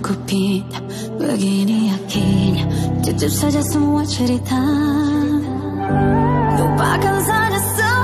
aku pinta. Begini akhirnya tutup saja semua cerita. Lupakan saja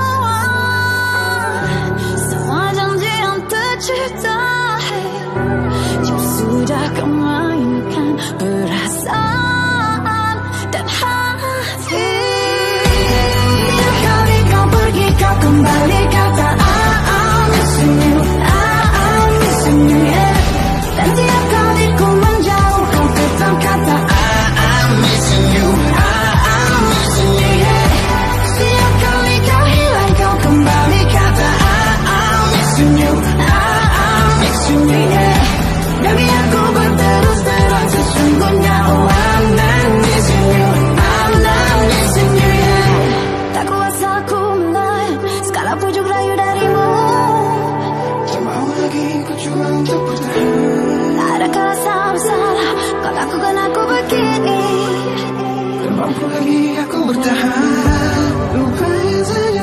semua janji yang tercipta. Jika sudah kau mainkan perasaan dan hati. Tiap kali kau pergi kau kembali kata I'm missing you, I'm missing you, yeah. Dan tiap kali ku menjauh kau tetap kata I'm missing you, I'm missing you, yeah. Setiap kali kau hilang kau kembali kata I'm missing you, I'm missing you, yeah. Baby aku berterus terang sesungguhnya oh I'm not missing you, I'm not missing you, yeah. Tak kuasa aku menahan segala pujuk rayu darimu. Tak mau lagi ku cuma untuk bertahan. Tak ada rasa bersalah kau lakukan aku begini. Tak mampu lagi aku bertahan. Lupain saja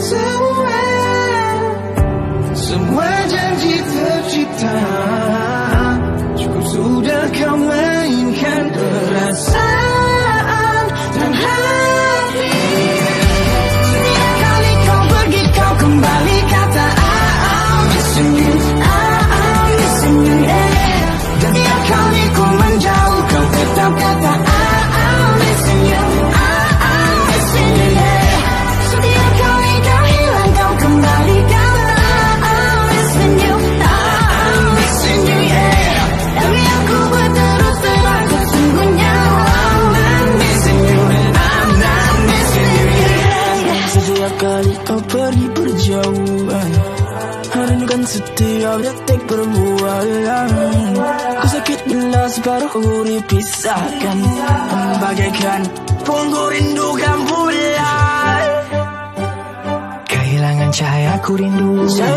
semua janji tercipta. Cukup sudah kau mainkan perasaan dan hati. Setiap kali kau pergi kau kembali kata I'm missing you, I'm missing you, yeah. Dan tiap kali ku menjauh kau tetap kata I'm missing you, I'm missing you, yeah. Setiap kali kau hilang kau kembali kata I'm missing you, I'm missing you, yeah. Tapi aku berterus terang sesungguhnya I'm not missing you, I'm not missing you, yeah. Setiap kali kau pergi berjauhan, rindukan setiap detik berbualan. Ku sakit bila separuh urip pisahkan, bagaikan punggu rindukan bulan. Kehilangan cahaya ku rindu,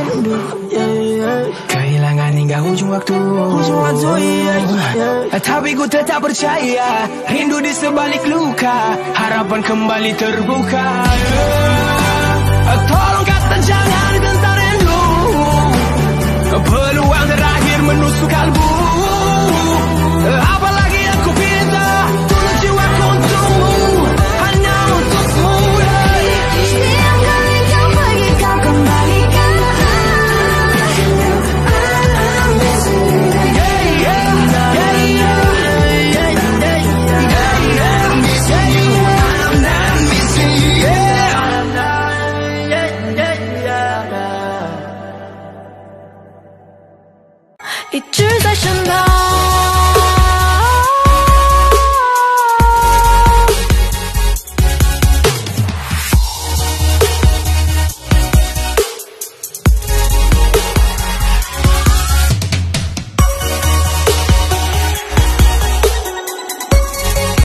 kehilangan hingga ujung waktu, tapi ku tetap percaya rindu di sebalik luka, harapan kembali terbuka. Tolong kata jangan gentar rindu, peluang terakhir menusuk kalbu.